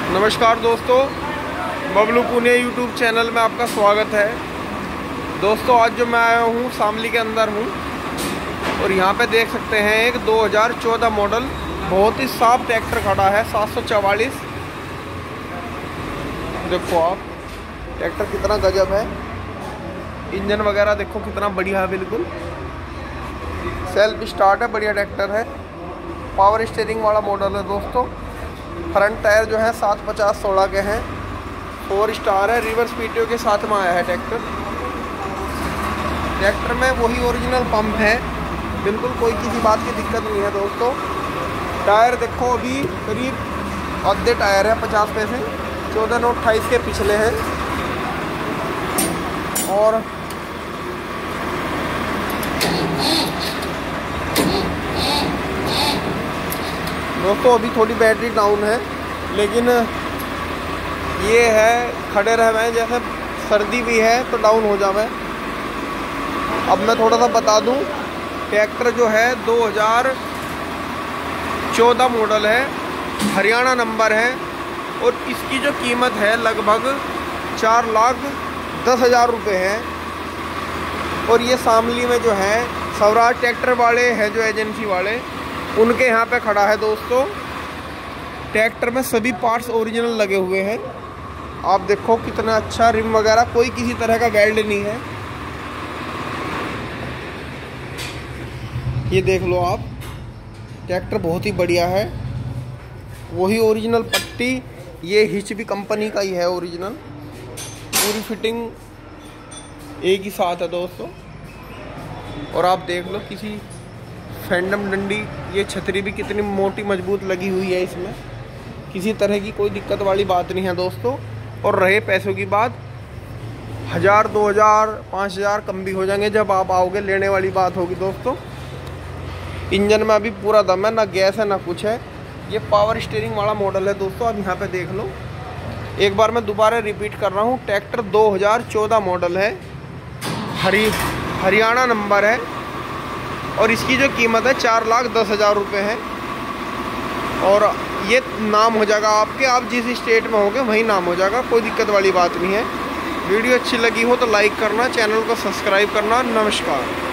नमस्कार दोस्तों, Bablu Pune YouTube channel में आपका स्वागत है। दोस्तों आज जो मैं आया हूँ शामली के अंदर हूँ और यहाँ पे देख सकते हैं एक 2014 मॉडल बहुत ही साफ ट्रैक्टर खड़ा है 744। देखो आप ट्रैक्टर कितना गजब है, इंजन वगैरह देखो कितना बढ़िया है, बिल्कुल सेल्फ स्टार्ट है, बढ़िया ट्रैक्टर है। पावर स्टीयरिंग वाला मॉडल है दोस्तों। फ्रंट टायर जो है 750/16 के हैं, 4 स्टार है, रिवर्स पीटीओ के साथ में आया है ट्रैक्टर में वही ओरिजिनल पंप है, बिल्कुल कोई किसी बात की दिक्कत नहीं है दोस्तों। टायर देखो अभी करीब आधे टायर है, 50 पैसे 14/28 के पिछले हैं। और दोस्तों अभी थोड़ी बैटरी डाउन है, लेकिन ये है खड़े रहे जैसे सर्दी भी है तो डाउन हो जावे। अब मैं थोड़ा सा बता दूं, ट्रैक्टर जो है 2014 मॉडल है, हरियाणा नंबर है और इसकी जो कीमत है लगभग 4,10,000 रुपये है। और ये शामली में जो है स्वराज ट्रैक्टर वाले हैं जो एजेंसी वाले, उनके यहाँ पे खड़ा है दोस्तों। ट्रैक्टर में सभी पार्ट्स ओरिजिनल लगे हुए हैं। आप देखो कितना अच्छा रिम वगैरह, कोई किसी तरह का वेल्ड नहीं है। ये देख लो आप, ट्रैक्टर बहुत ही बढ़िया है, वही ओरिजिनल पट्टी, ये हिच भी कंपनी का ही है ओरिजिनल, पूरी फिटिंग एक ही साथ है दोस्तों। और आप देख लो किसी फैंडम डंडी, ये छतरी भी कितनी मोटी मजबूत लगी हुई है, इसमें किसी तरह की कोई दिक्कत वाली बात नहीं है दोस्तों। और रहे पैसों की बात, 1000, 2000, 5000 कम भी हो जाएंगे जब आप आओगे, लेने वाली बात होगी दोस्तों। इंजन में अभी पूरा दम है, ना गैस है ना कुछ है। ये पावर स्टीयरिंग वाला मॉडल है दोस्तों। अब यहाँ पे देख लो, एक बार मैं दोबारा रिपीट कर रहा हूँ, ट्रैक्टर 2014 मॉडल है, हरियाणा नंबर है और इसकी जो कीमत है 4,10,000 रुपये है। और ये नाम हो जाएगा आपके, आप जिस स्टेट में होंगे वही नाम हो जाएगा, कोई दिक्कत वाली बात नहीं है। वीडियो अच्छी लगी हो तो लाइक करना, चैनल को सब्सक्राइब करना। नमस्कार।